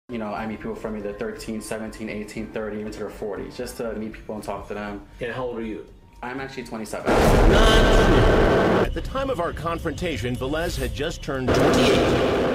You know, I meet people from either 13, 17, 18, 30, even to their 40s, just to meet people and talk to them. And how old are you? I'm actually 27. At the time of our confrontation, Velez had just turned 28.